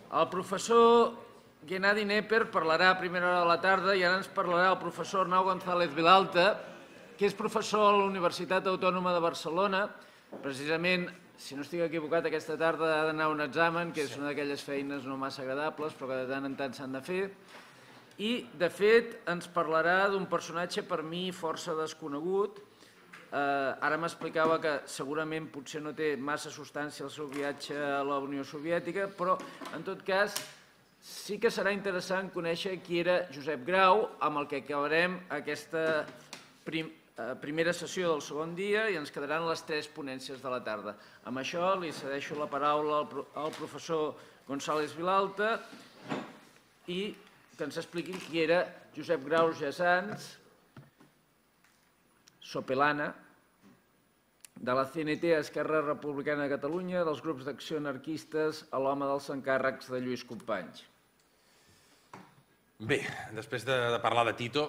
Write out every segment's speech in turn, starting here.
El professor Gennadi Neper parlarà a primera hora de la tarda i ara ens parlarà el professor Arnau González Vilalta, que és professor a la Universitat Autònoma de Barcelona. Precisament, si no estic equivocat, aquesta tarda ha d'anar a un examen, que és una d'aquelles feines no massa agradables, però que de tant en tant s'han de fer. I, de fet, ens parlarà d'un personatge per mi força desconegut. Ara m'explicava que segurament potser no té massa substància el seu viatge a la Unió Soviètica, però en tot cas sí que serà interessant conèixer qui era Josep Grau, amb el que acabarem aquesta primera sessió del segon dia i ens quedaran les 3 ponències de la tarda. Amb això li cedeixo la paraula al professor González Vilalta i que ens expliqui qui era Josep Grau Jasans, Sopelana, de la CNT a Esquerra Republicana de Catalunya, dels grups d'acció anarquistes a l'home dels encàrrecs de Lluís Companys. Bé, després de parlar de Tito,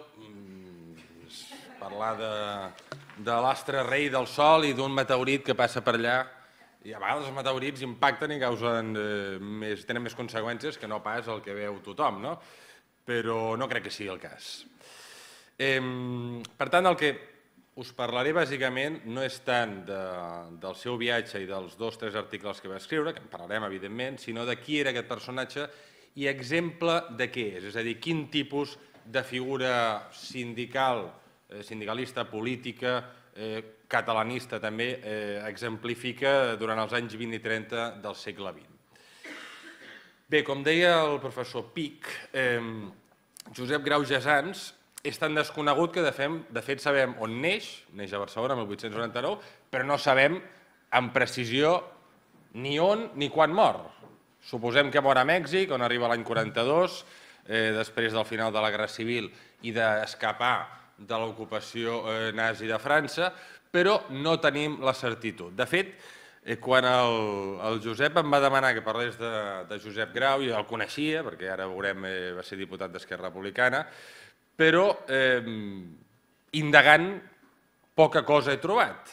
parlar de l'astre rei del Sol i d'un meteorit que passa per allà, i a vegades els meteorits impacten i tenen més conseqüències que no pas el que veu tothom, no? Però no crec que sigui el cas. Per tant, el que us parlaré bàsicament no és tant del seu viatge i dels 2 o 3 articles que va escriure, que en parlarem evidentment, sinó de qui era aquest personatge i exemple de què és a dir, quin tipus de figura sindical, sindicalista, política, catalanista també, exemplifica durant els anys 20 i 30 del segle XX. Bé, com deia el professor Pic, Josep Grau Jasans és tan desconegut que de fet sabem on neix a Barcelona el 1899, però no sabem amb precisió ni on ni quan mor. Suposem que mor a Mèxic, on arriba l'any 42, després del final de la Guerra Civil i d'escapar de l'ocupació nazi de França, però no tenim la certitud. De fet, quan el Josep em va demanar que parlés de Josep Grau, jo el coneixia, perquè ara veurem, va ser diputat d'Esquerra Republicana, però indagant poca cosa he trobat.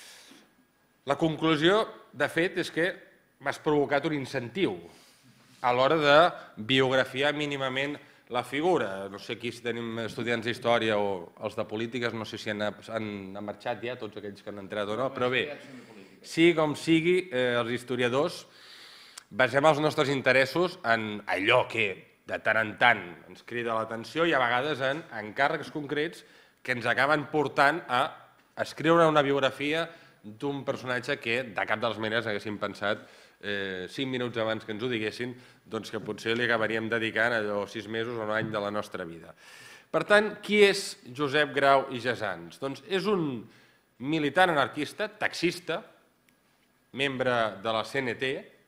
La conclusió, de fet, és que m'has provocat un incentiu a l'hora de biografiar mínimament la figura. No sé si tenim estudiants d'història o els de polítiques, no sé si han marxat ja tots aquells que han entrat o no, però bé, sigui com sigui, els historiadors basem els nostres interessos en allò que de tant en tant ens crida l'atenció i a vegades en encàrrecs concrets que ens acaben portant a escriure una biografia d'un personatge que de cap de les maneres haguéssim pensat 5 minuts abans que ens ho diguessin, doncs que potser li acabaríem dedicant allò 6 mesos o un any de la nostra vida. Per tant, qui és Josep Grau i Jasans? Doncs és un militant anarquista, taxista, membre de la CNT,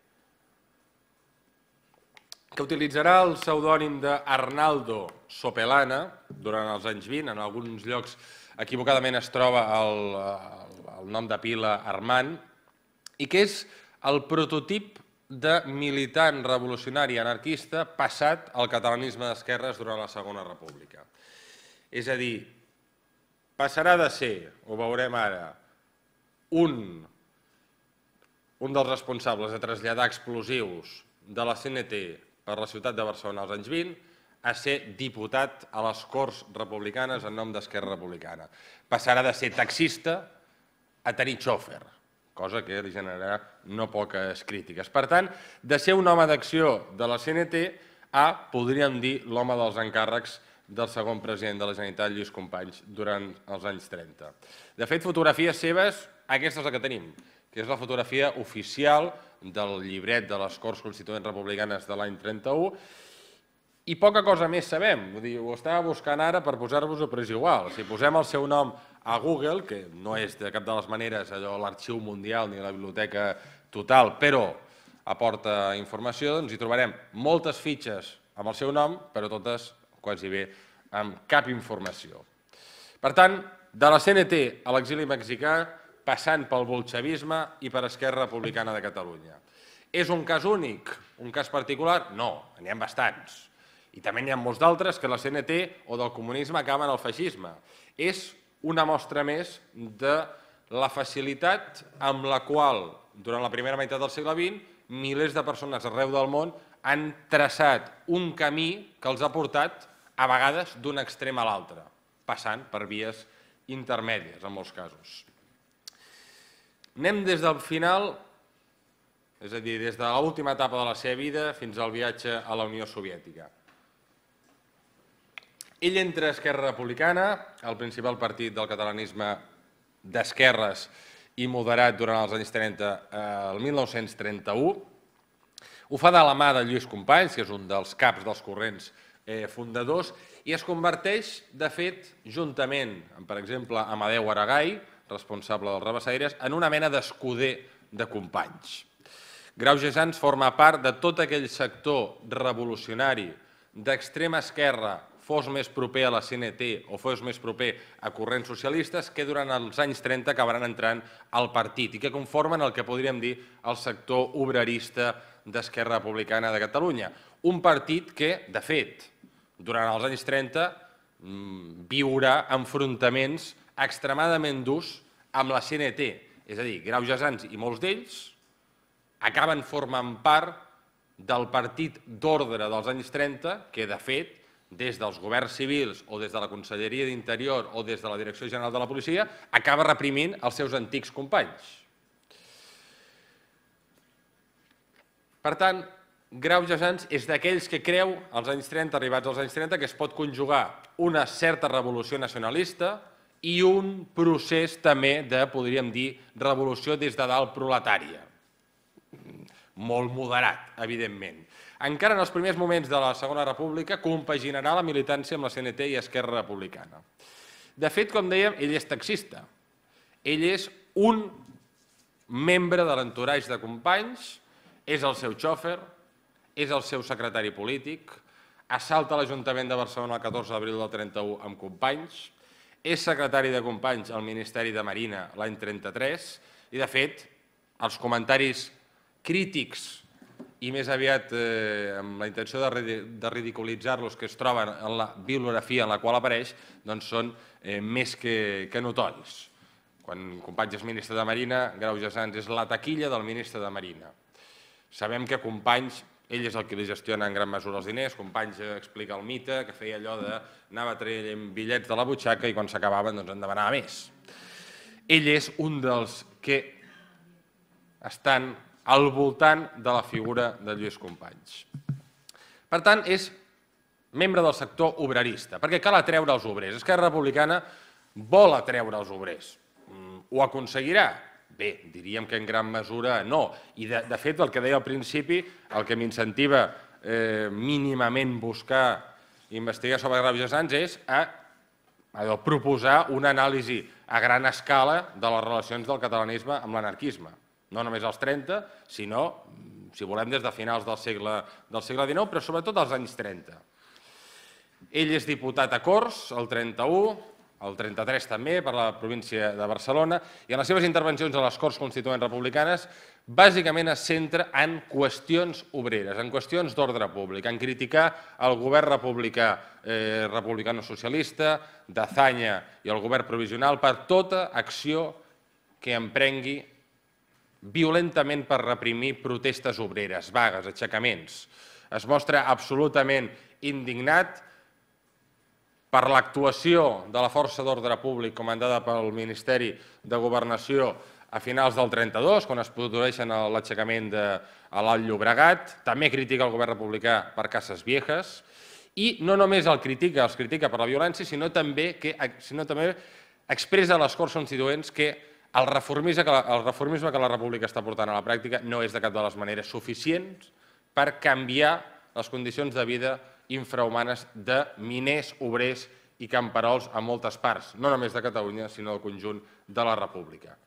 que utilitzarà el pseudònim d'Arnaldo Sopelana durant els anys 20, en alguns llocs equivocadament es troba el nom de pila Armand, i que és el prototip de militant revolucionari anarquista passat al catalanisme d'esquerres durant la Segona República. És a dir, passarà de ser, ho veurem ara, un dels responsables de traslladar explosius de la CNT per la ciutat de Barcelona als anys 20, a ser diputat a les Corts Republicanes en nom d'Esquerra Republicana. Passarà de ser taxista a tenir xòfer, cosa que li generarà no poques crítiques. Per tant, de ser un home d'acció de la CNT a, podríem dir, l'home dels encàrrecs del segon president de la Generalitat, Lluís Companys, durant els anys 30. De fet, fotografies seves, aquesta és la que tenim, que és la fotografia oficial del llibret de les Corts Constituents Republicanes de l'any 31, i poca cosa més sabem. Ho estava buscant ara per posar-vos-ho, però és igual. Si posem el seu nom a Google, que no és de cap de les maneres allò l'Arxiu Mundial ni la Biblioteca Total, però aporta informació, doncs hi trobarem moltes fitxes amb el seu nom, però totes quasi bé amb cap informació. Per tant, de la CNT a l'exili mexicà, passant pel bolxevisme i per Esquerra Republicana de Catalunya. És un cas únic, un cas particular? No, n'hi ha bastants. I també n'hi ha molts d'altres que la CNT o del comunisme acaben al feixisme. És una mostra més de la facilitat amb la qual, durant la primera meitat del segle XX, milers de persones arreu del món han traçat un camí que els ha portat, a vegades, d'un extrem a l'altre, passant per vies intermèdies, en molts casos. Anem des del final, és a dir, des de l'última etapa de la seva vida fins al viatge a la Unió Soviètica. Ell entra a Esquerra Republicana, el principal partit del catalanisme d'esquerres i moderat durant els anys 30, el 1931. Ho fa de la mà de Lluís Companys, que és un dels caps dels corrents fundadors, i es converteix, de fet, juntament amb, per exemple, Amadeu Aragai, responsable dels Rabassaires, en una mena d'escuder de Companys. Grau Gesans forma part de tot aquell sector revolucionari d'extrema esquerra, fos més proper a la CNT o fos més proper a corrents socialistes, que durant els anys 30 acabaran entrant al partit i que conformen el que podríem dir el sector obrerista d'Esquerra Republicana de Catalunya. Un partit que, de fet, durant els anys 30 viurà enfrontaments extremadament durs amb la CNT. És a dir, Grau Gesans i molts d'ells acaben formant part del partit d'ordre dels anys 30 que, de fet, des dels governs civils o des de la Conselleria d'Interior o des de la Direcció General de la Policia, acaba reprimint els seus antics companys. Per tant, Grau Gesans és d'aquells que creu, als anys 30, arribats als anys 30, que es pot conjugar una certa revolució nacionalista i un procés també de, podríem dir, revolució des de dalt proletària. Molt moderat, evidentment. Encara en els primers moments de la Segona República compaginarà la militància amb la CNT i Esquerra Republicana. De fet, com dèiem, ell és taxista. Ell és un membre de l'entoratge de Companys, és el seu xòfer, és el seu secretari polític, assalta l'Ajuntament de Barcelona el 14 d'abril del 31 amb Companys, és secretari de Companys al Ministeri de Marina l'any 33 i, de fet, els comentaris crítics i més aviat amb la intenció de ridiculitzar-los que es troben en la bibliografia en la qual apareix, doncs són més que notoris. Quan Companys és ministre de Marina, Grau Gesans és la taquilla del ministre de Marina. Sabem que Companys, ell és el que li gestiona en gran mesura els diners, Companys explica el mite, que feia allò d'anava traient bitllets de la butxaca i quan s'acabaven en demanava més. Ell és un dels que estan al voltant de la figura de Lluís Companys. Per tant, és membre del sector obrerista, perquè cal atreure els obrers. Esquerra Republicana vol atreure els obrers. Ho aconseguirà? Bé, diríem que en gran mesura no. I, de fet, el que deia al principi, el que m'incentiva mínimament buscar i investigar sobre Grau Gesans és proposar una anàlisi a gran escala de les relacions del catalanisme amb l'anarquisme. No només als 30, sinó, si volem, des de finals del segle XIX, però sobretot als anys 30. Ell és diputat a Corts, el 31, el 33 també, per la província de Barcelona, i en les seves intervencions a les Corts Constituents Republicanes bàsicament es centra en qüestions obreres, en qüestions d'ordre públic, en criticar el govern republicà, republicano-socialista, d'Azaña i el govern provisional per tota acció que emprengui violentament per reprimir protestes obreres, vagues, aixecaments. Es mostra absolutament indignat per l'actuació de la força d'ordre públic comandada pel Ministeri de Governació a finals del 32, quan es produeixen l'aixecament de l'Alt Llobregat. També critica el govern republicà per Casas Viejas i no només els critica per la violència, sinó també expressa a les Corts Constituents que el reformisme que la República està portant a la pràctica no és de cap de les maneres suficients per canviar les condicions de vida infrahumanes de miners, obrers i camperols a moltes parts, no només de Catalunya, sinó del conjunt de la República.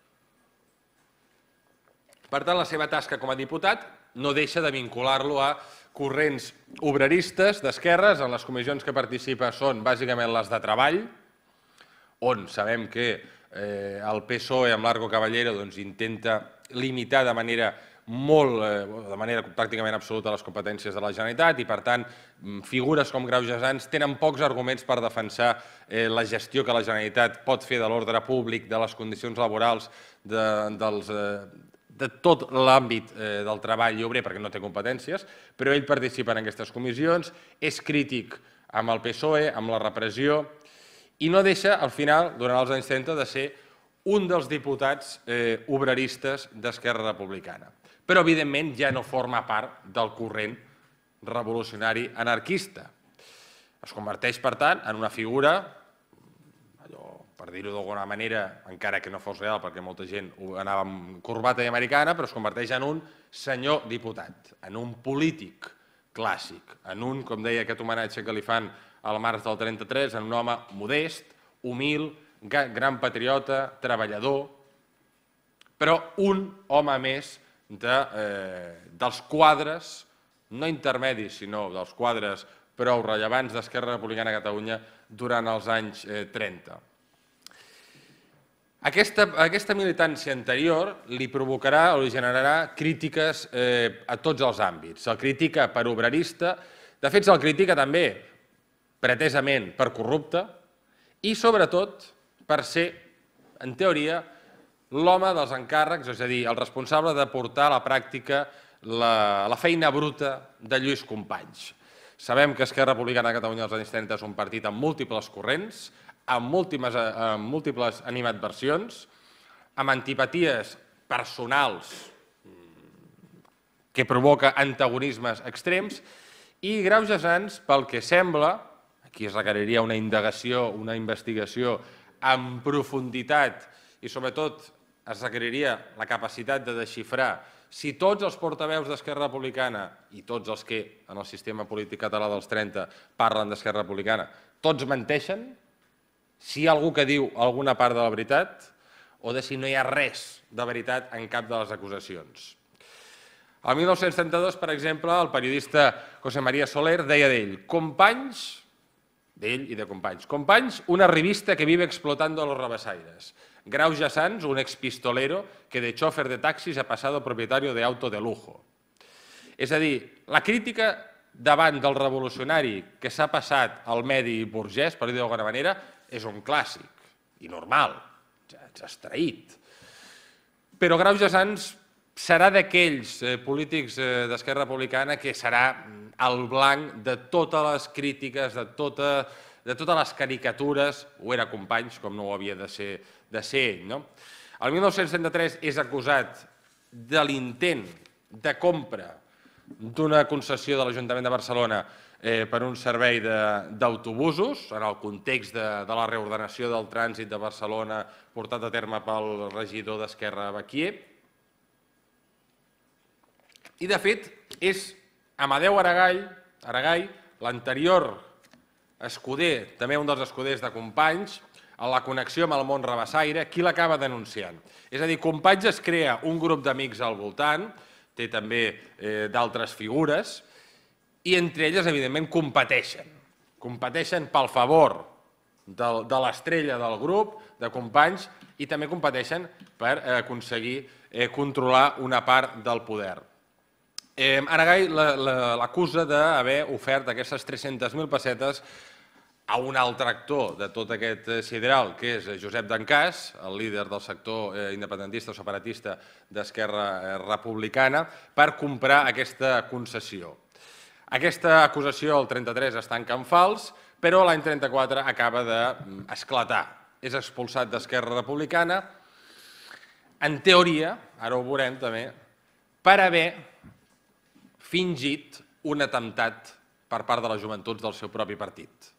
Per tant, la seva tasca com a diputat no deixa de vincular-lo a corrents obreristes d'esquerres. En les comissions que participa són bàsicament les de treball, on sabem que el PSOE amb Largo Caballero intenta limitar de manera pràcticament absoluta les competències de la Generalitat i, per tant, figures com Grau Gesans tenen pocs arguments per defensar la gestió que la Generalitat pot fer de l'ordre públic, de les condicions laborals de tot l'àmbit del treball obrer, perquè no té competències, però ell participa en aquestes comissions, és crític amb el PSOE, amb la repressió, i no deixa, al final, durant els anys 30, de ser un dels diputats obreristes d'Esquerra Republicana. Però, evidentment, ja no forma part del corrent revolucionari anarquista. Es converteix, per tant, en una figura, per dir-ho d'alguna manera, encara que no fos real, perquè molta gent anava amb corbata i americana, però es converteix en un senyor diputat, en un polític clàssic, en un, com deia, aquest homenatge que li fan al març del 33, en un home modest, humil, gran patriota, treballador, però un home més dels quadres, no intermedis, sinó dels quadres prou rellevants d'Esquerra Republicana de Catalunya durant els anys 30. Aquesta militància anterior li provocarà o li generarà crítiques a tots els àmbits. Se'l critica per obrerista, de fet se'l critica també pretesament per corrupte i sobretot per ser, en teoria, l'home dels encàrrecs, és a dir, el responsable de portar a la pràctica la feina bruta de Lluís Companys. Sabem que Esquerra Republicana de Catalunya als anys 30 és un partit amb múltiples corrents, amb múltiples animadversions, amb antipaties personals que provoca antagonismes extrems i greujasants, pel que sembla, aquí es requeriria una indagació, una investigació en profunditat i sobretot es requeriria la capacitat de desxifrar si tots els portaveus d'Esquerra Republicana i tots els que en el sistema polític català dels 30 parlen d'Esquerra Republicana, tots menteixen, si hi ha algú que diu alguna part de la veritat o de si no hi ha res de veritat en cap de les acusacions. El 1932, per exemple, el periodista José María Soler deia d'ell, Companys, d'ell i de Companys, Companys, una revista que vive explotando a los rebasaires. Grauja Sanz, un expistolero que de chofer de taxis ha passat a propietario de auto de lujo. És a dir, la crítica davant del revolucionari que s'ha passat al medi burgès, per dir-ho d'alguna manera, és un clàssic i normal, extraït. Però Grauja Sanz serà d'aquells polítics d'Esquerra Republicana que serà el blanc de totes les crítiques, de totes les caricatures, ho era Companys, com no ho havia de ser ell. El 1933 és acusat de l'intent de compra d'una concessió de l'Ajuntament de Barcelona per un servei d'autobusos, en el context de la reordenació del trànsit de Barcelona portat a terme pel regidor d'Esquerra Baquier. I, de fet, és Amadeu Aragall, l'anterior escuder, també un dels escuders de Companys, a la connexió amb el món rabassaire, qui l'acaba denunciant. És a dir, Companys es crea un grup d'amics al voltant, té també d'altres figures, i entre elles, evidentment, competeixen. Competeixen pel favor de l'estrella del grup, de Companys, i també competeixen per aconseguir controlar una part del poder. Aragall l'acusa d'haver ofert aquestes 300.000 pessetes a un altre actor de tot aquest sideral, que és Josep Dencàs, el líder del sector independentista o separatista d'Esquerra Republicana, per comprar aquesta concessió. Aquesta acusació, el 33, es tanca en fals, però l'any 34 acaba d'esclatar. És expulsat d'Esquerra Republicana, en teoria, ara ho veurem també, per haver fingit un atemptat per part de les joventuts del seu propi partit.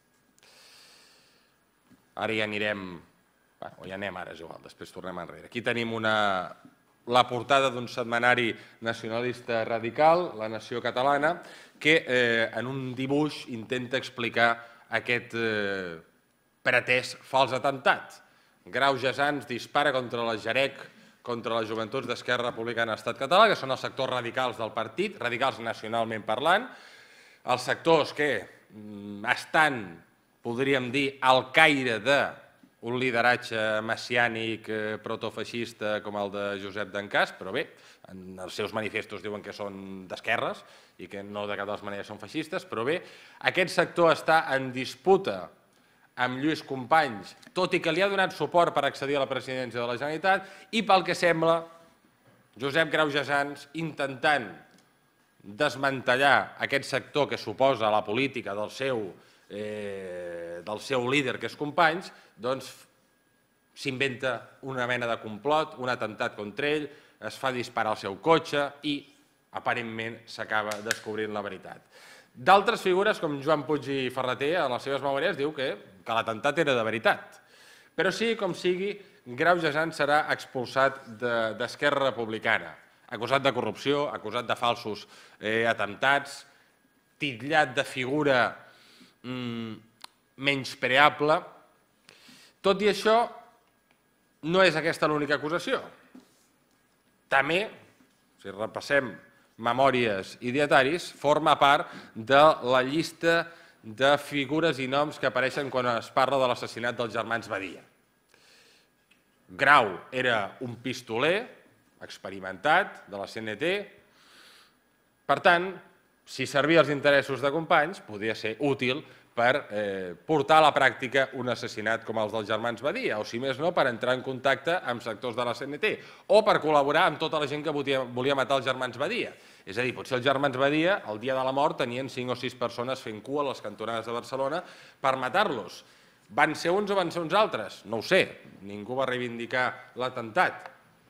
Ara ja anirem... O ja anem ara, és igual, després tornem enrere. Aquí tenim la portada d'un setmanari nacionalista radical, La Nació Catalana, que en un dibuix intenta explicar aquest pretès fals atemptat. Grauja Sanz dispara contra la Jarec, contra les joventuts d'Esquerra Republicana de l'Estat català, que són els sectors radicals del partit, radicals nacionalment parlant, els sectors que estan, podríem dir, al caire d'un lideratge messiànic protofeixista com el de Josep Dencàs, però bé, en els seus manifestos diuen que són d'esquerres i que no de cap de les maneres són feixistes, però bé, aquest sector està en disputa amb Lluís Companys, tot i que li ha donat suport per accedir a la presidència de la Generalitat, i pel que sembla, Josep Grau Gesans intentant desmantellar aquest sector que suposa la política del seu líder, que és Companys, doncs s'inventa una mena de complot, un atemptat contra ell, es fa disparar el seu cotxe i, aparentment, s'acaba descobrint la veritat. D'altres figures, com Joan Puig i Ferreter, a les seves memòries, diu que l'atemptat era de veritat. Però sigui com sigui, Grau Gesans serà expulsat d'Esquerra Republicana, acusat de corrupció, acusat de falsos atemptats, titllat de figura menyspreable. Tot i això, no és aquesta l'única acusació. També, si repassem memòries i dietaris, forma part de la llista de figures i noms que apareixen quan es parla de l'assassinat dels germans Badia. Grau era un pistoler experimentat de la CNT. Per tant, si servia els interessos de Companys, podria ser útil per portar a la pràctica un assassinat com els dels germans Badia, o si més no, per entrar en contacte amb sectors de la CNT, o per col·laborar amb tota la gent que volia matar els germans Badia. És a dir, potser els germans Badia, el dia de la mort, tenien 5 o 6 persones fent cua a les cantonades de Barcelona per matar-los. Van ser uns o van ser uns altres? No ho sé, ningú va reivindicar l'atemptat.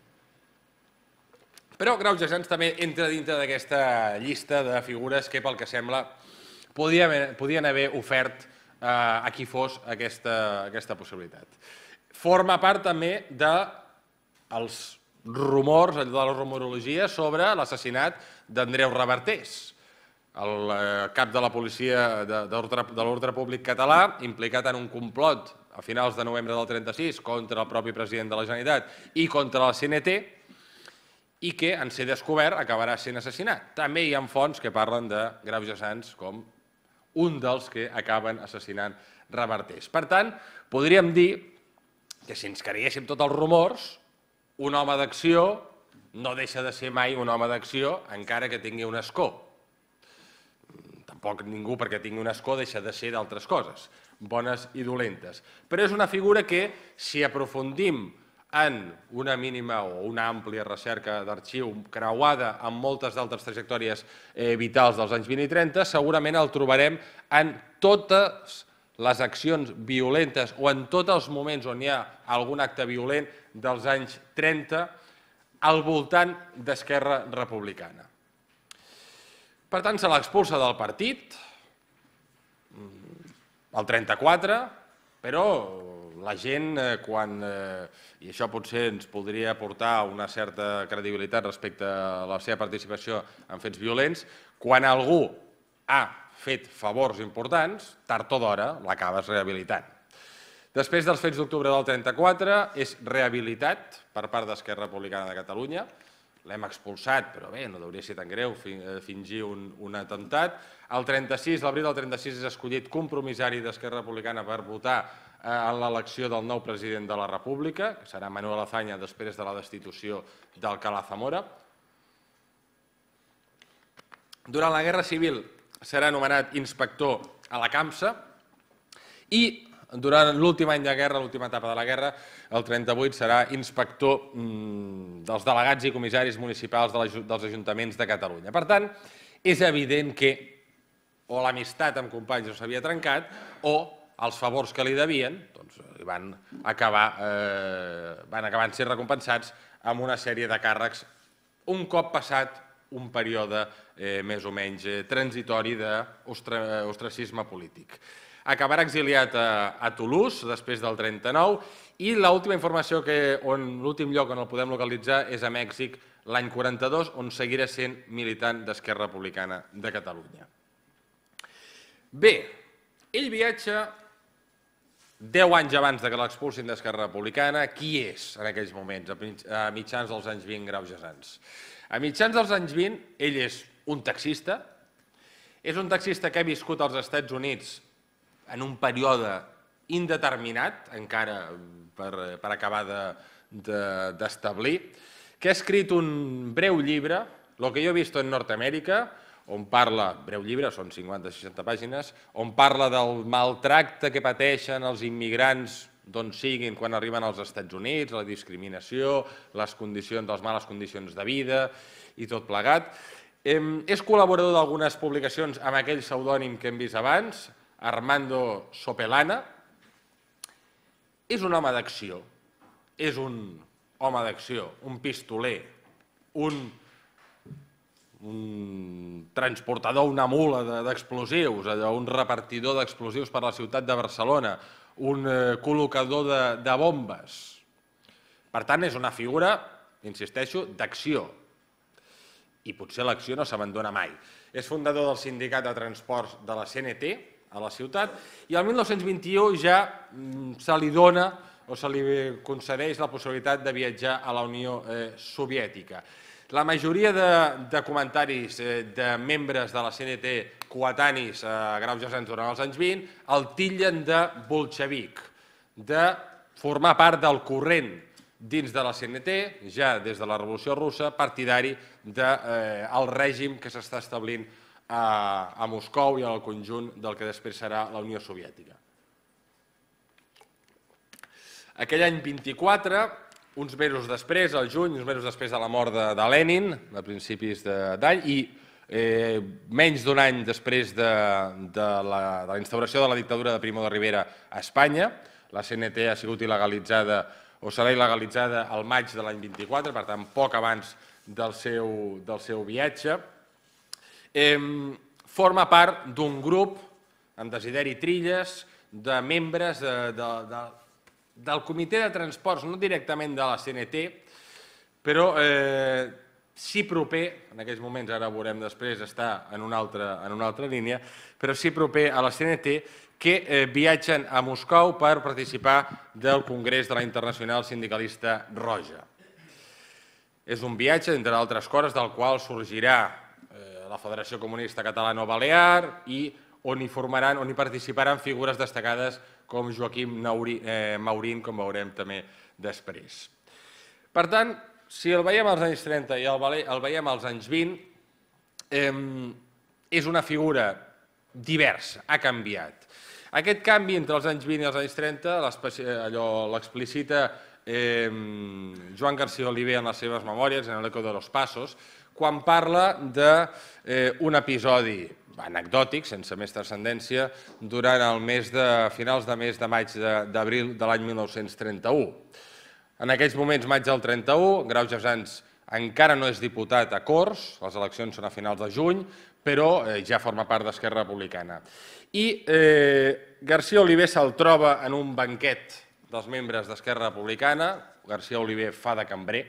Però Grau Gesans també entra dintre d'aquesta llista de figures que, pel que sembla, podien haver ofert a qui fos aquesta possibilitat. Forma part també dels rumors, de la rumorologia sobre l'assassinat d'Andreu Revertés, el cap de la policia de l'ordre públic català, implicat en un complot a finals de novembre del 36 contra el propi president de la Generalitat i contra la CNT, i que, en ser descobert, acabarà sent assassinat. També hi ha fonts que parlen de Grau Gesans com un dels que acaben assassinant Revertés. Per tant, podríem dir que si ens creguéssim tots els rumors, un home d'acció no deixa de ser mai un home d'acció encara que tingui un escó. Tampoc ningú, perquè tingui un escó, deixa de ser d'altres coses, bones i dolentes. Però és una figura que, si aprofundim en una mínima o una àmplia recerca d'arxiu creuada amb moltes d'altres trajectòries vitals dels anys 20 i 30, segurament el trobarem en totes les accions violentes o en tots els moments on hi ha algun acte violent dels anys 30 al voltant d'Esquerra Republicana. Per tant, se l'expulsa del partit, el 34, però la gent, i això potser ens podria aportar una certa credibilitat respecte a la seva participació en fets violents, quan algú ha fet favors importants, tard o d'hora l'acabes rehabilitant. Després dels fets d'octubre del 34, és rehabilitat per part d'Esquerra Republicana de Catalunya. L'hem expulsat, però bé, no hauria ser tan greu fingir un atemptat. El 36, l'abril del 36, és escollit compromissari d'Esquerra Republicana per votar en l'elecció del nou president de la República, que serà Manuel Azaña després de la destitució d'Alcalá Zamora. Durant la Guerra Civil serà nomenat inspector a la CAMSA i durant l'últim any de guerra, l'última etapa de la guerra, el 38 serà inspector dels delegats i comissaris municipals dels ajuntaments de Catalunya. Per tant, és evident que o l'amistat amb Companys no s'havia trencat o els favors que li devien van acabar ser recompensats amb una sèrie de càrrecs un cop passat un període més o menys transitori d'ostracisme polític. Acabarà exiliat a Toulouse després del 39 i l'última informació, l'últim lloc on el podem localitzar és a Mèxic l'any 42, on seguirà sent militant d'Esquerra Republicana de Catalunya. Bé, ell viatja 10 anys abans que l'expulsin d'Esquerra Republicana. Qui és en aquells moments, a mitjans dels anys 20, Grau Gesans? A mitjans dels anys 20, ell és un taxista. És un taxista que ha viscut als Estats Units en un període indeterminat, encara per acabar d'establir, que ha escrit un breu llibre, Lo que yo he visto en Norteamérica, on parla, breu llibre, són 50-60 pàgines, on parla del maltracte que pateixen els immigrants d'on siguin quan arriben als Estats Units, la discriminació, les males condicions de vida i tot plegat. És col·laborador d'algunes publicacions amb aquell pseudònim que hem vist abans, Armando Sopelana. És un home d'acció, és un home d'acció, un pistoler, un transportador, una mula d'explosius, un repartidor d'explosius per la ciutat de Barcelona, un col·locador de bombes. Per tant, és una figura, insisteixo, d'acció. I potser l'acció no s'abandona mai. És fundador del Sindicat de Transports de la CNT a la ciutat i el 1921 ja se li dona o se li concedeix la possibilitat de viatjar a la Unió Soviètica. La majoria de comentaris de membres de la CNT coetanis a Grauge Sans durant els anys 20 el titllen de bolxevic, de formar part del corrent dins de la CNT, ja des de la Revolució Russa, partidari del règim que s'està establint a Moscou i al conjunt del que després serà la Unió Soviètica. Aquell any 24, uns mesos després, al juny, uns mesos després de la mort de Lenin, a principis d'any, i menys d'un any després de la instauració de la dictadura de Primo de Rivera a Espanya, la CNT ha sigut il·legalitzada o serà il·legalitzada al maig de l'any 24, per tant, poc abans del seu viatge. Forma part d'un grup, amb Desideri Trilles, de membres del comitè de transports, no directament de la CNT, però sí proper, en aquells moments, ara ho veurem després, està en una altra línia, però sí proper a la CNT, que viatgen a Moscou per participar del Congrés de la Internacional Sindicalista Roja. És un viatge, entre altres coses, del qual sorgirà la Federació Comunista Catalano-Balear i on hi participaran figures destacades com Joaquim Maurín, com veurem també després. Per tant, si el veiem als anys 30 i el veiem als anys 20, és una figura diversa, ha canviat. Aquest canvi entre els anys 20 i els anys 30 l'explicita Joan García Oliver en les seves memòries, en l'Eco de los Pasos, quan parla d'un episodi anecdòtic, sense més transcendència, durant el finals de mes de maig d'abril de l'any 1931. En aquells moments, maig del 31, Grauge Sans encara no és diputat a Corts, les eleccions són a finals de juny, però ja forma part d'Esquerra Republicana. I García Oliver se'l troba en un banquet dels membres d'Esquerra Republicana, García Oliver fa de cambrer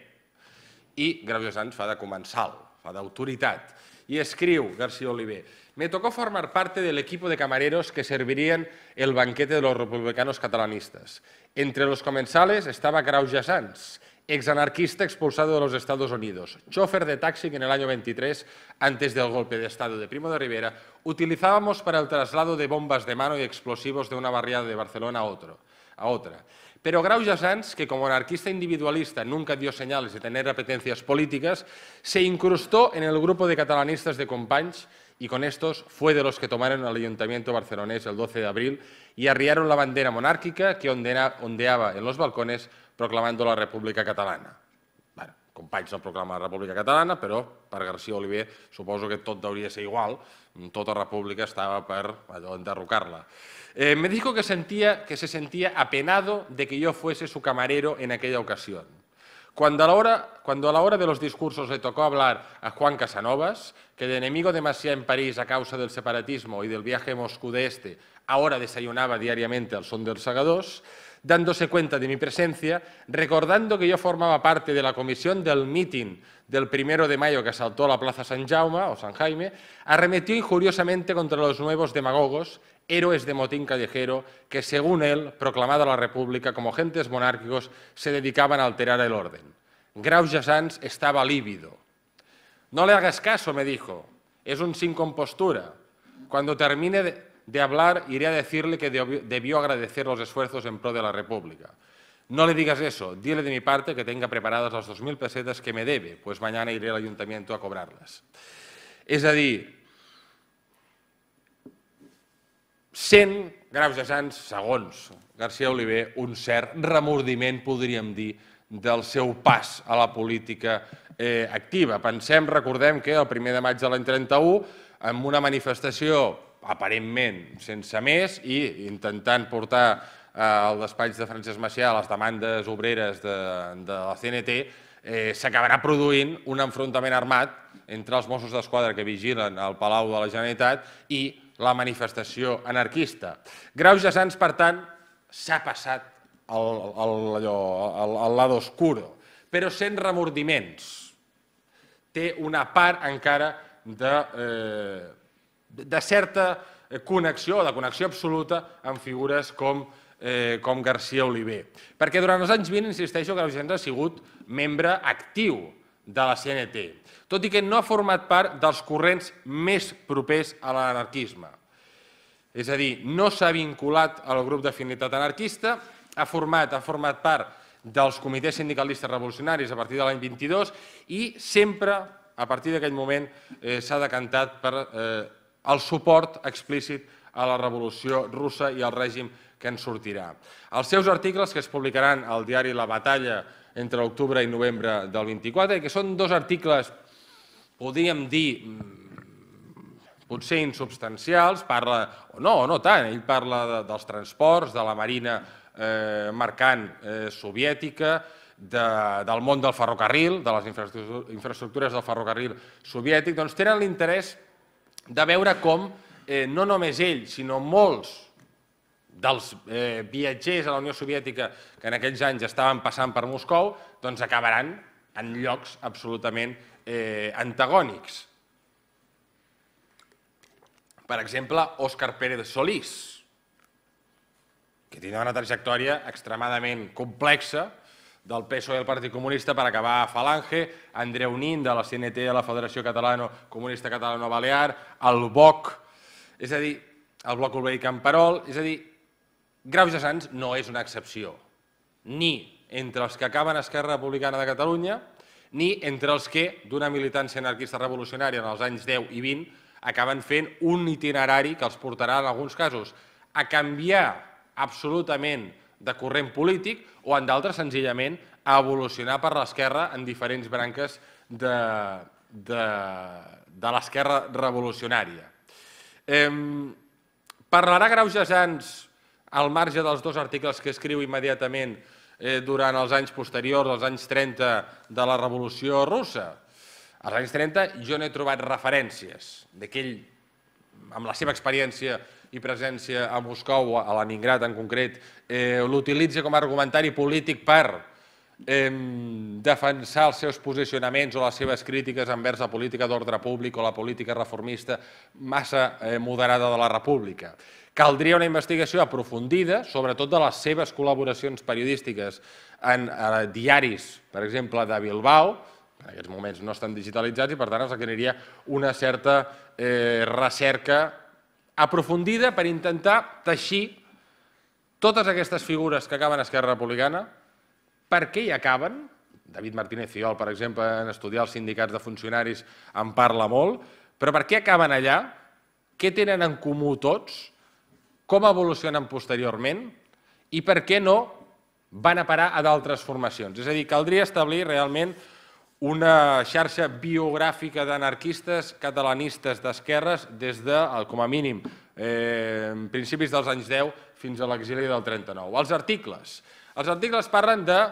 i Grauge Sans fa de comensal, fa d'autoritat. Y escriu García Oliver: me tocó formar parte del equipo de camareros que servirían el banquete de los republicanos catalanistas. Entre los comensales estaba Grauge Sans, exanarquista expulsado de los Estados Unidos, chofer de taxi que en el año 23, antes del golpe de Estado de Primo de Rivera, utilizábamos para el traslado de bombas de mano y explosivos de una barriada de Barcelona a otra. Pero Grauge Sans, que como anarquista individualista nunca dio señales de tener apetencias políticas, se incrustó en el grupo de catalanistas de Companys y con estos fue de los que tomaron el ayuntamiento barcelonés el 12 de abril y arriaron la bandera monárquica que ondeaba en los balcones proclamando la República Catalana. Bueno, Companys no proclama la República Catalana, però per García Oliver suposo que tot hauria de ser igual, tota república estava per enderrocar-la. Me dijo que se sentía apenado de que yo fuese su camarero en aquella ocasión. Cuando a la hora de los discursos le tocó hablar a Juan Casanovas, que de enemigo de Macià en París a causa del separatismo y del viaje a Moscú de este, ahora desayunaba diariamente al son de los segadors, dándose cuenta de mi presencia, recordando que yo formaba parte de la comisión del mitin del 1 de mayo que asaltó la Plaza San Jaume o San Jaime, arremetió injuriosamente contra los nuevos demagogos, héroes de motín callejero, que según él, proclamada la República como agentes monárquicos, se dedicaban a alterar el orden. Grauge Sans estaba lívido. No le hagas caso, me dijo, es un sin compostura. Cuando termine de hablar, iré a decirle que debió agradecer los esfuerzos en pro de la República. No le digas eso, dile de mi parte que tenga preparadas las 2.000 pesetas que me debe, pues mañana iré al ayuntamiento a cobrarlas. És a dir, sent Graus de Sants, segons García Oliver, un cert remordiment, podríem dir, del seu pas a la política activa. Recordem que el 1 de maig de l'any 31, amb una manifestació aparentment sense més i intentant portar al despatx de Francesc Macià les demandes obreres de la CNT, s'acabarà produint un enfrontament armat entre els Mossos d'Esquadra que vigilen al Palau de la Generalitat i la manifestació anarquista. Graus de Sants, per tant, s'ha passat al lado oscuro, però sent remordiments. Té una part encara de certa connexió, de connexió absoluta amb figures com García Oliver. Perquè durant els anys 20, insisteixo, Graus de Sants ha sigut membre actiu de la CNT, tot i que no ha format part dels corrents més propers a l'anarquisme. És a dir, no s'ha vinculat al grup d'afinitat anarquista, ha format part dels comitès sindicalistes revolucionaris a partir de l'any 22 i sempre, a partir d'aquell moment, s'ha decantat per el suport explícit a la revolució russa i al règim que en sortirà. Els seus articles, que es publicaran al diari La Batalla entre octubre i novembre del 24, i que són dos articles, podríem dir, potser insubstancials, o no tant, ell parla dels transports, de la marina mercant soviètica, del món del ferrocarril, de les infraestructures del ferrocarril soviètic, doncs tenen l'interès de veure com no només ell, sinó molts dels viatgers a la Unió Soviètica que en aquells anys estaven passant per Moscou, doncs acabaran en llocs absolutament antagònics. Per exemple, Óscar Pérez Solís, que tenia una trajectòria extremadament complexa del PSOE i el Partit Comunista per acabar a Falange, Andreu Nin, de la CNT de la Federació Comunista Catalano-Balear, el BOC, és a dir, el Bloc Obrer i Camperol, és a dir, Graus de Sants no és una excepció, ni entre els que acaben a Esquerra Republicana de Catalunya, ni entre els que, d'una militància anarquista revolucionària en els anys 10 i 20, acaben fent un itinerari que els portarà, en alguns casos, a canviar absolutament de corrent polític o, en d'altres, senzillament, a evolucionar per l'esquerra en diferents branques de l'esquerra revolucionària. Parlarà Graus de Sants, al marge dels dos articles que escriu immediatament durant els anys posteriors, els anys 30 de la Revolució Russa. Als anys 30 jo n'he trobat referències d'aquell, amb la seva experiència i presència a Moscou, a Leningrad en concret, l'utilitza com a argumentari polític per defensar els seus posicionaments o les seves crítiques envers la política d'ordre públic o la política reformista massa moderada de la República. Caldria una investigació aprofundida, sobretot de les seves col·laboracions periodístiques en diaris, per exemple, de Bilbao, que en aquests moments no estan digitalitzats i, per tant, es requeriria una certa recerca aprofundida per intentar teixir totes aquestes figures que acaben a Esquerra Republicana, per què hi acaben. David Martínez Fiol, per exemple, en estudiar els sindicats de funcionaris en parla molt, però per què acaben allà, què tenen en comú tots, com evolucionen posteriorment i per què no van a parar a d'altres formacions. És a dir, caldria establir realment una xarxa biogràfica d'anarquistes catalanistes d'esquerres des de, com a mínim, principis dels anys 10 fins a l'exili del 39. Els articles parlen de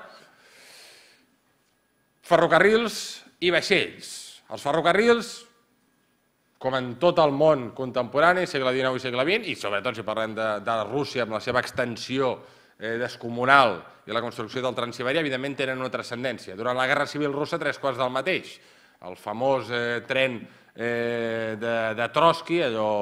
ferrocarrils i vaixells. Els ferrocarrils, com en tot el món contemporani, segle XIX i segle XX, i sobretot si parlem de Rússia amb la seva extensió descomunal i la construcció del Transsibèria, evidentment tenen una transcendència. Durant la Guerra Civil Russa, tres quarts del mateix. El famós tren de Trotsky, allò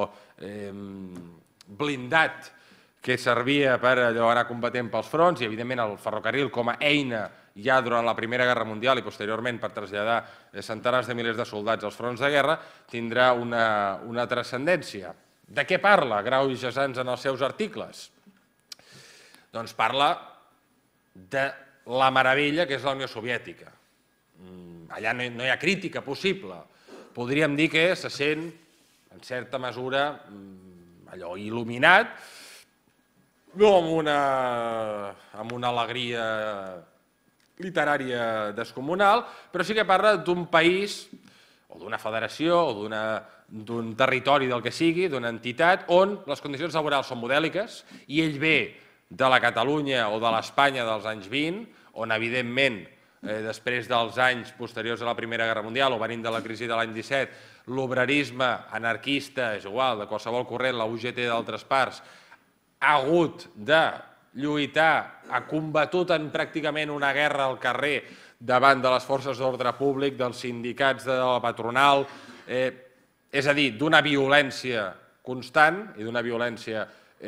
blindat que servia per anar combatent pels fronts, i evidentment el ferrocarril com a eina ja durant la Primera Guerra Mundial i posteriorment per traslladar centenars de milers de soldats als fronts de guerra, tindrà una transcendència. De què parla Graus de Sants en els seus articles? Doncs parla de la meravella que és la Unió Soviètica. Allà no hi ha crítica possible. Podríem dir que se sent, en certa mesura, allò il·luminat, no amb una alegria literària descomunal, però sí que parla d'un país, o d'una federació, o d'un territori del que sigui, d'una entitat, on les condicions laborals són modèliques, i ell ve de la Catalunya o de l'Espanya dels anys 20, on evidentment, després dels anys posteriors a la Primera Guerra Mundial, o venint de la crisi de l'any 17, l'obrerisme anarquista, és igual, de qualsevol corrent, la UGT d'altres parts, ha hagut de lluitar, ha combatut en pràcticament una guerra al carrer davant de les forces d'ordre públic, dels sindicats de la patronal, és a dir, d'una violència constant i d'una violència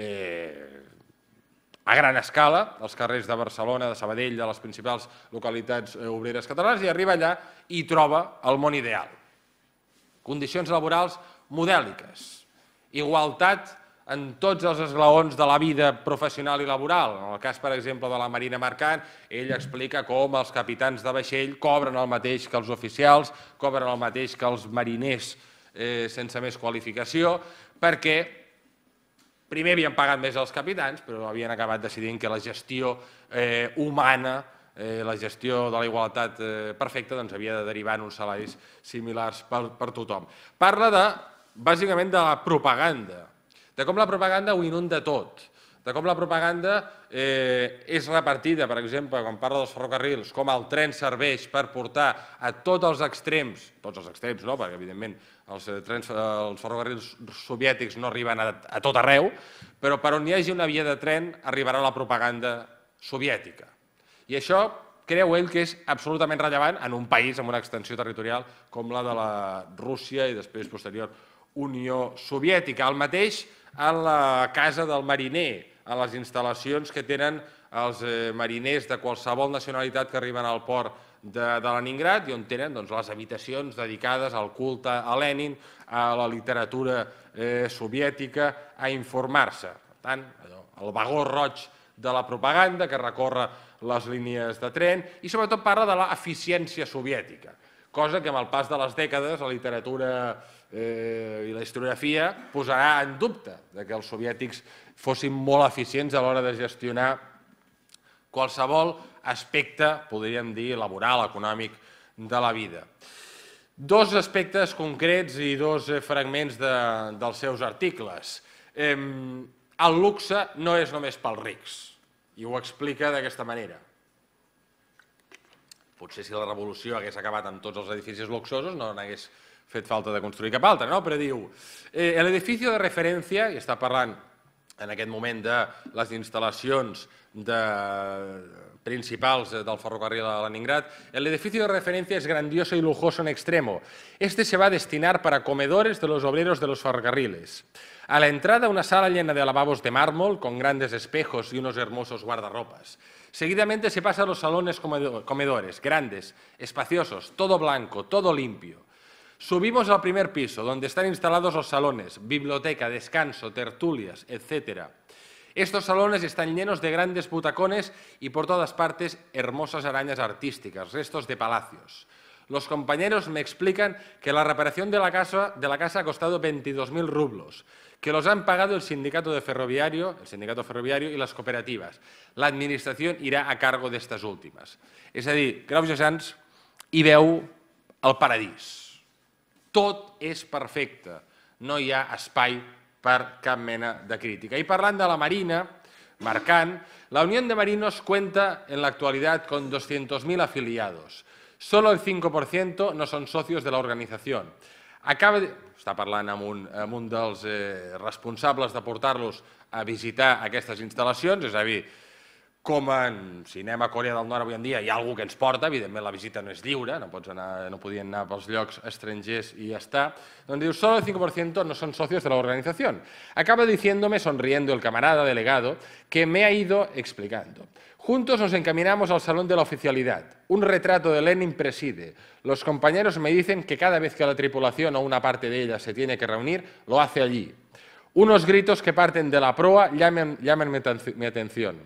a gran escala, als carrers de Barcelona, de Sabadell, de les principals localitats obreres catalanes, i arriba allà i troba el món ideal. Condicions laborals modèliques, igualtat en tots els esglaons de la vida professional i laboral. En el cas, per exemple, de la Marina Mercant, ell explica com els capitans de vaixell cobren el mateix que els oficials, cobren el mateix que els mariners sense més qualificació, perquè primer havien pagat més els capitans, però havien acabat decidint que la gestió humana, la gestió de la igualtat perfecta, havia de derivar en uns salaris similars per tothom. Parla bàsicament de la propaganda, de com la propaganda ho inunda tot, de com la propaganda és repartida, per exemple, quan parla dels ferrocarrils, com el tren serveix per portar a tots els extrems no, perquè evidentment els ferrocarrils soviètics no arriben a tot arreu, però per on hi hagi una via de tren arribarà la propaganda soviètica. I això creu ell que és absolutament rellevant en un país amb una extensió territorial com la de la Rússia i després posterior Unió Soviètica. El mateix en la casa del mariner, en les instal·lacions que tenen els mariners de qualsevol nacionalitat que arriben al port de Leningrad i on tenen les habitacions dedicades al culte a Lenin, a la literatura soviètica, a informar-se. Per tant, el vagó roig de la propaganda que recorre les línies de tren i sobretot parla de l'eficiència soviètica, cosa que amb el pas de les dècades la literatura i la historiografia posarà en dubte que els soviètics fossin molt eficients a l'hora de gestionar qualsevol aspecte, podríem dir, laboral, econòmic de la vida. Dos aspectes concrets i dos fragments dels seus articles. El luxe no és només pels rics, i ho explica d'aquesta manera. Potser si la revolució hagués acabat amb tots els edificis luxosos no n'hagués fet falta de construir cap altre, però diu l'edifici de referència, i està parlant en aquest moment de les instal·lacions principals del ferrocarril a Leningrad, el edificio de referencia es grandioso y lujoso en extremo. Este se va a destinar para comedores de los obreros de los ferrocarriles. A la entrada una sala llena de lavabos de mármol con grandes espejos y unos hermosos guardarropas. Seguidamente se pasa a los salones comedores, grandes, espaciosos, todo blanco, todo limpio. Subimos al primer piso, donde están instalados los salones, biblioteca, descanso, tertulias, etc. Estos salones están llenos de grandes butacones y por todas partes hermosas arañas artísticas, restos de palacios. Los compañeros me explican que la reparación de la casa ha costado 22.000 rublos, que los han pagado el sindicato ferroviario y las cooperativas. La administración irá a cargo de estas últimas. És a dir, Grau-Jassans hi veu el paradís. Tot és perfecte, no hi ha espai per cap mena de crítica. Y parlant de la Marina Mercant, la Unión de Marinos cuenta en la actualidad con 200.000 afiliados. Solo el 5% no son socios de la organización. Està parlant amb un dels responsables de portar-los a visitar aquestes instal·lacions, és a dir, com si anem a Corea del Nord avui en dia hi ha algú que ens porta, evidentment la visita no és lliure, no podien anar pels llocs estrangers i ja està, doncs diu, solo el 5% no son socios de la organización. Acaba diciéndome, sonriendo el camarada delegado, que me ha ido explicando. Juntos nos encaminamos al salón de la oficialidad. Un retrato de Lenin preside. Los compañeros me dicen que cada vez que la tripulación o una parte de ella se tiene que reunir, lo hace allí. Unos gritos que parten de la proa llaman mi atención.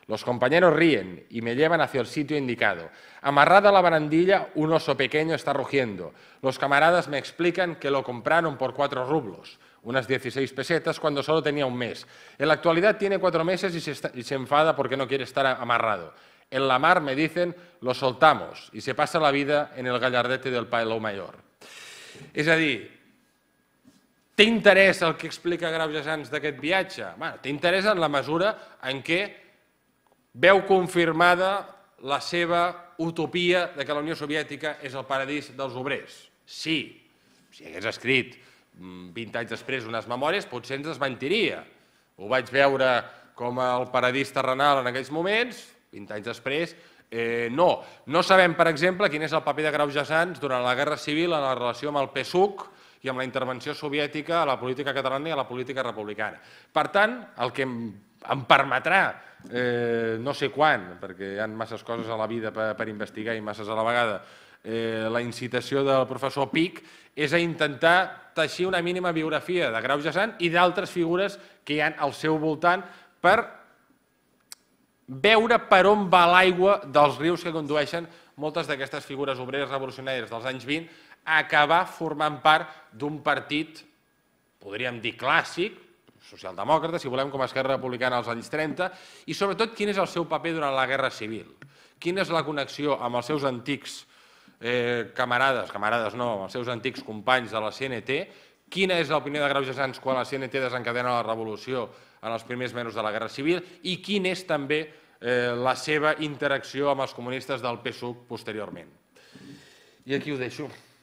Los compañeros ríen y me llevan hacia el sitio indicado. Amarrada a la barandilla, un oso pequeño está rugiendo. Los camaradas me explican que lo compraron por 4 rublos, unas 16 pesetas, cuando solo tenía un mes. En la actualidad tiene 4 meses y se enfada porque no quiere estar amarrado. En la mar, me dicen, lo soltamos y se pasa la vida en el gallardete del Palau Mayor. És a dir, té interès el que explica Grauge Sans d'aquest viatge? Bé, té interès en la mesura en què veu confirmada la seva utopia de que la Unió Soviètica és el paradís dels obrers. Sí, si hagués escrit 20 anys després unes memòries, potser ens desmentiria. Ho vaig veure com el paradís terrenal en aquells moments, 20 anys després, no. No sabem, per exemple, quin és el paper de Grauge Sans durant la Guerra Civil en la relació amb el PSUC i amb la intervenció soviètica a la política catalana i a la política republicana. Per tant, el que em permetrà, no sé quan, perquè hi ha masses coses a la vida per investigar i masses a la vegada, la incitació del professor Pic, és a intentar teixir una mínima biografia de Grauge Sans i d'altres figures que hi ha al seu voltant per veure per on va l'aigua dels rius que condueixen moltes d'aquestes figures obreres revolucionàries dels anys 20 a acabar formant part d'un partit, podríem dir clàssic, socialdemòcrata, si volem, com a Esquerra Republicana als anys 30, i sobretot quin és el seu paper durant la Guerra Civil. Quina és la connexió amb els seus antics camarades no, amb els seus antics companys de la CNT, quina és l'opinió de Grauge Sans quan la CNT desencadena la revolució en els primers mesos de la Guerra Civil i quina és també la seva interacció amb els comunistes del PSUC posteriorment. I aquí ho deixo.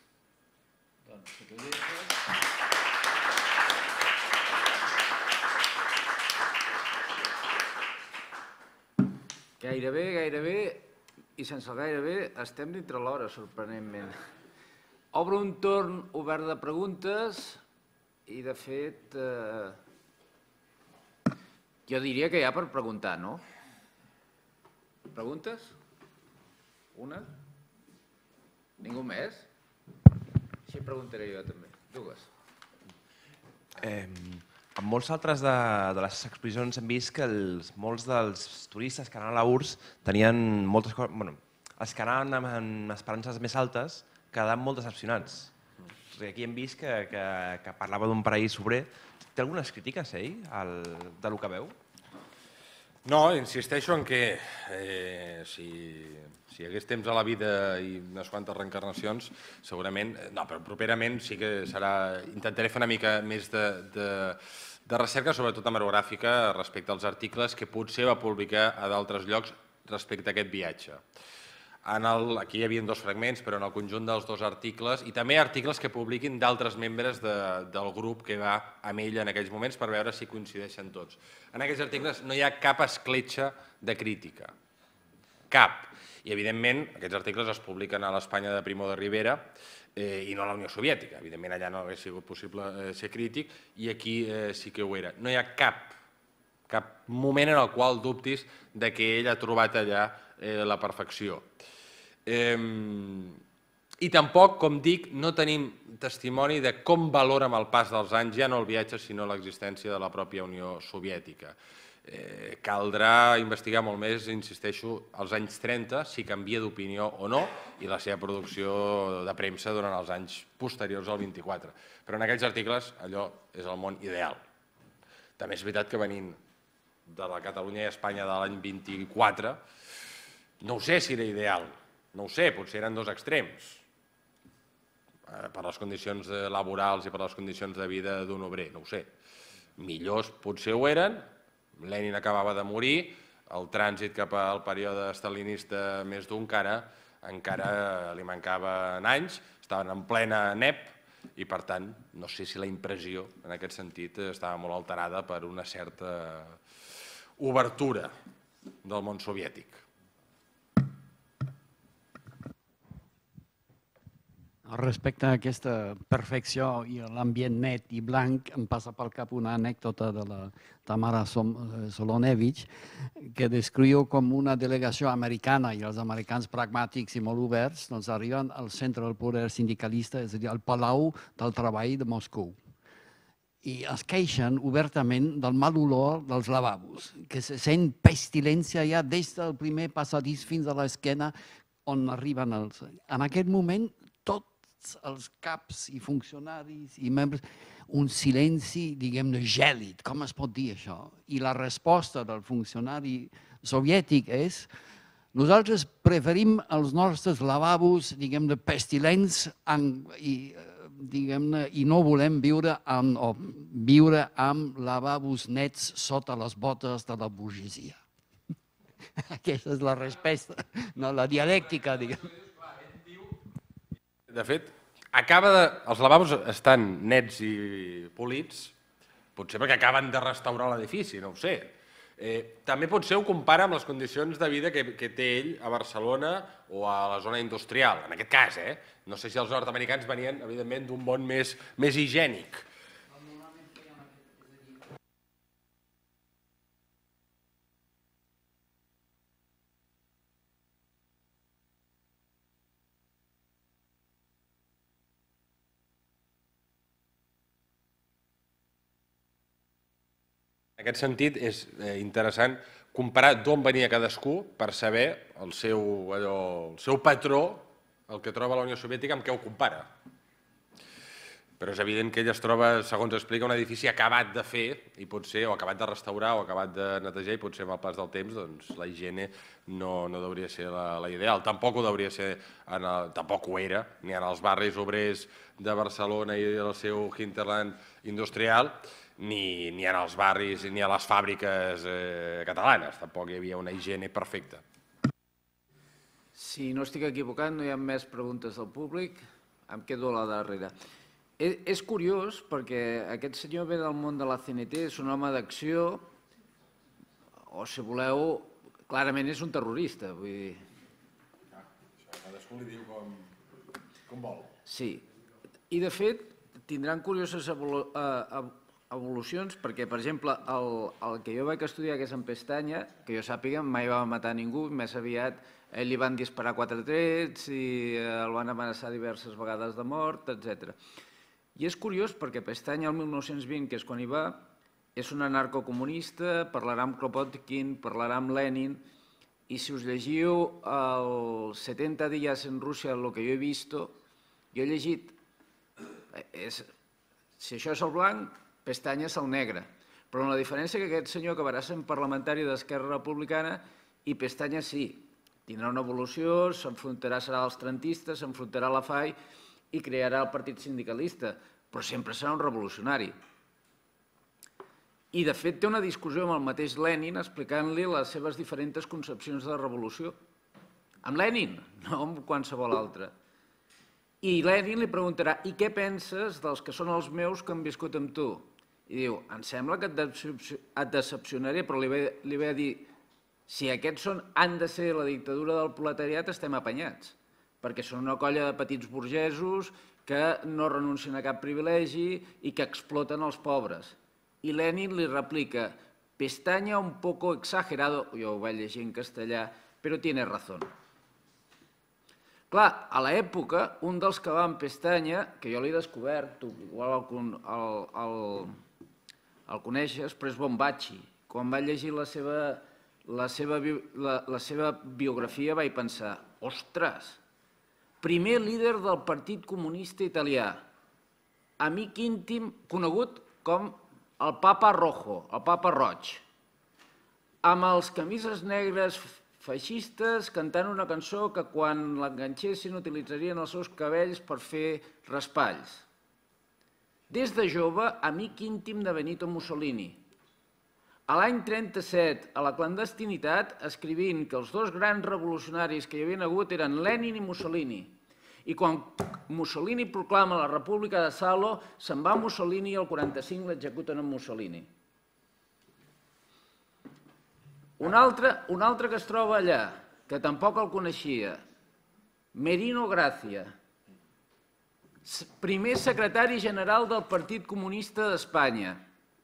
Gairebé, i sense el gairebé, estem dintre l'hora, sorprenentment. Obro un torn obert de preguntes i, de fet, jo diria que hi ha per preguntar, no? Preguntes? Una? Ningú més? Així preguntaré jo també. Dues. En molts altres de les exposicions hem vist que molts dels turistes que anaven a la URSS tenien moltes coses... Bueno, els que anaven amb esperances més altes quedaven molt decepcionats. Aquí hem vist que parlava d'un paraís obrer. Té algunes crítiques, ell, del que veu? No, insisteixo en que si hi hagués temps a la vida i unes quantes reencarnacions, segurament, no, però properament sí que serà... Intentaré fer una mica més de recerca, sobretot hemerogràfica, respecte als articles que potser va publicar a d'altres llocs respecte a aquest viatge. Aquí hi havia 2 fragments, però en el conjunt dels 2 articles, i també articles que publiquin d'altres membres del grup que va amb ell en aquells moments per veure si coincideixen tots. En aquests articles no hi ha cap escletxa de crítica. Cap. I, evidentment, aquests articles es publiquen a l'Espanya de Primo de Rivera i no a la Unió Soviètica. Evidentment, allà no hauria sigut possible ser crític i aquí sí que ho era. No hi ha cap moment en el qual dubtis que ell ha trobat allà la perfecció. I tampoc, com dic, no tenim testimoni de com valora amb el pas dels anys, ja no el viatge, sinó l'existència de la pròpia Unió Soviètica. Caldrà investigar molt més, insisteixo, als anys 30, si canvia d'opinió o no, i la seva producció de premsa durant els anys posteriors al 24. Però en aquells articles allò és el món ideal. També és veritat que venint de la Catalunya i Espanya de l'any 24, no ho sé si era ideal, no ho sé, potser eren 2 extrems, per les condicions laborals i per les condicions de vida d'un obrer, no ho sé. Millors potser ho eren, Lenin acabava de morir, el trànsit cap al període stalinista més dur encara li mancaven anys, estaven en plena NEP i, per tant, no sé si la impressió en aquest sentit estava molt alterada per una certa obertura del món soviètic. Respecte a aquesta perfecció i l'ambient net i blanc, em passa pel cap una anècdota de la Tamara Solonevich, que descriu com una delegació americana i els americans pragmàtics i molt oberts doncs arriben al centre del poder sindicalista, és a dir, al Palau del Treball de Moscou. i es queixen obertament del mal olor dels lavabos, que se sent pestilència ja des del primer passadís fins a l'esquena on arriben els... En aquest moment, tots els caps i funcionaris i membres, un silenci, diguem-ne, gèlid. Com es pot dir això? I la resposta del funcionari soviètic és: nosaltres preferim els nostres lavabos, diguem-ne, pestilents i no volem viure amb lavabos nets sota les botes de la burgesia. Aquesta és la resposta, no, la dialèctica, diguem. De fet, els lavabos estan nets i polits, potser perquè acaben de restaurar l'edifici, no ho sé. També potser ho compara amb les condicions de vida que té ell a Barcelona o a la zona industrial, en aquest cas. No sé si els nord-americans venien, evidentment, d'un món més higiènic. En aquest sentit, és interessant comparar d'on venia cadascú per saber el seu patró, el que troba a la Unió Soviètica, amb què ho compara. Però és evident que ell es troba, segons explica, un edifici acabat de fer, i potser, o acabat de restaurar, o acabat de netejar, i potser amb el pas del temps la higiene no hauria ser la ideal. Tampoc ho hauria ser, tampoc ho era, ni en els barris obrers de Barcelona i del seu hinterland industrial, ni en els barris ni a les fàbriques catalanes. Tampoc hi havia una higiene perfecta. Si no estic equivocat, no hi ha més preguntes del públic. Em quedo a la darrera. És curiós perquè aquest senyor ve del món de la CNT, és un home d'acció, o si voleu, clarament és un terrorista. Cadascú li diu com vol. Sí. I, de fet, tindran curioses evolucions perquè, per exemple, el que jo vaig estudiar, que és en Pestanya, que jo sàpiga, mai va matar ningú, més aviat ell li van disparar 4 trets i el van amenaçar diverses vegades de mort, etc. I és curiós perquè Pestanya, el 1920, que és quan hi va, és un anarcocomunista, parlarà amb Kropotkin, parlarà amb Lenin, i si us llegiu els 70 dies en Rússia, lo que jo he visto, jo he llegit, si això és el blanc, Pestanya és el negre, però amb la diferència que aquest senyor acabarà sent parlamentari d'Esquerra Republicana i Pestanya sí, tindrà una evolució, s'enfrontarà, serà als trentistes, s'enfrontarà a la FAI i crearà el Partit Sindicalista, però sempre serà un revolucionari. I, de fet, té una discussió amb el mateix Lenin explicant-li les seves diferents concepcions de la revolució. Amb Lenin, no amb qualsevol altre. I Lenin li preguntarà: i què penses dels que són els meus que han viscut amb tu? I diu: em sembla que et decepcionaré, però li ve a dir: si aquests han de ser la dictadura del proletariat, estem apanyats, perquè són una colla de petits burgesos que no renuncien a cap privilegi i que exploten els pobres. I Lenin li replica: Pestanya un poco exagerado, jo ho vaig llegir en castellà, però tiene razón. Clar, a l'època, un dels que va en Pestanya, que jo l'he descobert, tu igual el coneixes, però és Bombachi. Quan vaig llegir la seva biografia vaig pensar: ostres, primer líder del Partit Comunista Italià, amic íntim conegut com el Papa Rojo, el Papa Roig, amb els camises negres feixistes cantant una cançó que quan l'enganxessin utilitzarien els seus cabells per fer raspalls. Des de jove, amic íntim de Benito Mussolini. A l'any 37, a la clandestinitat, escrivint que els dos grans revolucionaris que hi havien hagut eren Lenin i Mussolini. I quan Mussolini proclama la República de Salo, se'n va Mussolini i el 45 l'executen amb Mussolini. Un altre que es troba allà, que tampoc el coneixia, Merino Gracia, primer secretari general del Partit Comunista d'Espanya.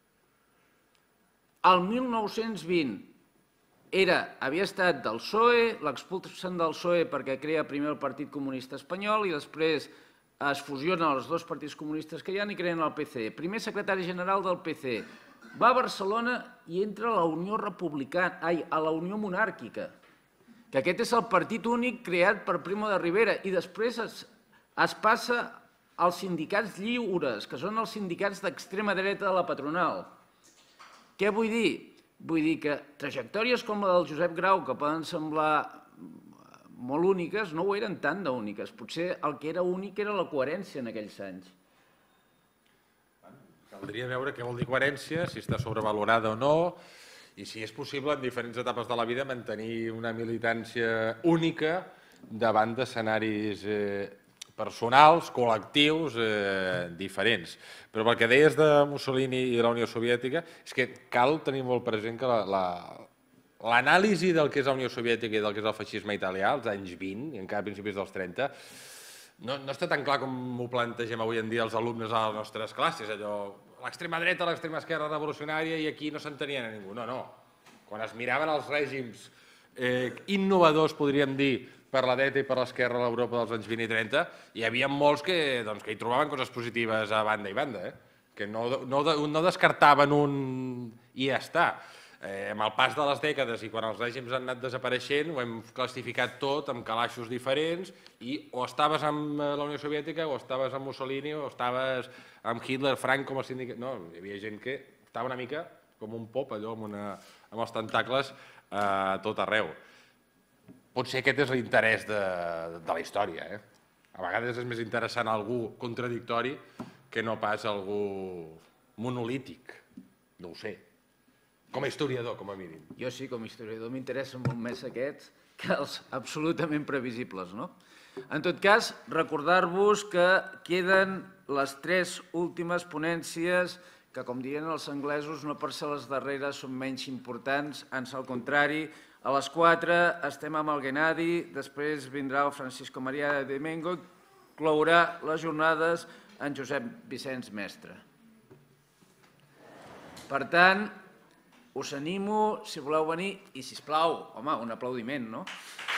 El 1920 havia estat del PSOE, l'expulsen del PSOE perquè crea primer el Partit Comunista Espanyol i després es fusionen els dos partits comunistes que hi ha i creen el PC. Primer secretari general del PC. Va a Barcelona i entra a la Unió Republicana, a la Unió Monàrquica, que aquest és el partit únic creat per Primo de Rivera, i després es passa als sindicats lliures, que són els sindicats d'extrema dreta de la patronal. Què vull dir? Vull dir que trajectòries com la del Josep Grau, que poden semblar molt úniques, no ho eren tan d'úniques. Potser el que era únic era la coherència en aquells anys. Caldria veure què vol dir coherència, si està sobrevalorada o no, i si és possible en diferents etapes de la vida mantenir una militància única davant d'escenaris personals, col·lectius, diferents. Però pel que deies de Mussolini i la Unió Soviètica, és que cal tenir molt present que l'anàlisi del que és la Unió Soviètica i del que és el feixisme italià, als anys 20 i encara a principis dels 30, no està tan clar com ho plantegem avui en dia els alumnes a les nostres classes, allò, l'extrema dreta, l'extrema esquerra revolucionària i aquí no s'entenien a ningú. No, no. Quan es miraven els règims innovadors, podríem dir, per la dreta i per l'esquerra a l'Europa dels anys 20 i 30, hi havia molts que hi trobaven coses positives a banda i banda, que no descartaven un i ja està. Amb el pas de les dècades i quan els règims han anat desapareixent, ho hem classificat tot amb calaixos diferents i o estaves amb la Unió Soviètica o estaves amb Mussolini o estaves amb Hitler, Franco, com a sindicat... No, hi havia gent que estava una mica com un pop, allò, amb els tentacles a tot arreu. Potser aquest és l'interès de la història. A vegades és més interessant algú contradictori que no pas algú monolític. No ho sé. Com a historiador, com a mínim. Jo sí, com a historiador, m'interessen molt més aquests que els absolutament previsibles, no? En tot cas, recordar-vos que queden les 3 últimes ponències que, com diuen els anglesos, no per ser les darreres són menys importants, ans al contrari. A les 4 estem amb el Gennadi, després vindrà el Francisco María de Mengo, clourà les jornades en Josep Vicenç Mestre. Per tant, us animo, si voleu venir, i sisplau, home, un aplaudiment, no?